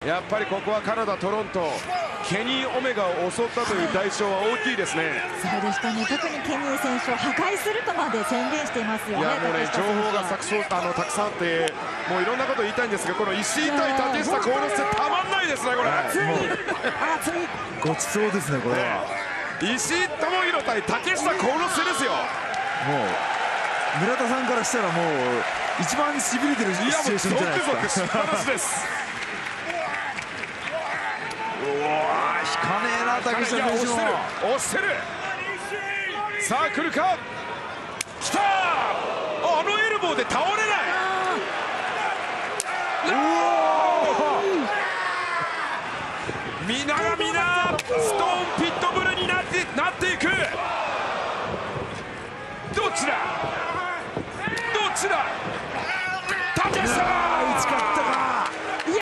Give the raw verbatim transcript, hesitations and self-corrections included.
やっぱりここはカナダ・トロント、ケニー・オメガを襲ったという代償は大きいですね。 そうでしたね。特にケニー選手を破壊するとまで宣言していますよね。 いやもうね、情報がたくさんあのたくさんあって、もういろんなこと言いたいんですが、この石井対竹下幸之助たまんないですね、これ。 熱い熱い。 ごちそうですね、これは。 石井智弘対竹下幸之助ですよ。 もう村田さんからしたらもう一番しびれてるシチュエーションじゃないですか。 ゾクゾクしっぱなしです。 うわー、引かねえな、竹下選手も。 押してる。さあ来るか。来たー。あのエルボーで倒れない。うおー。皆が皆ストーンピットブルになってなっていく。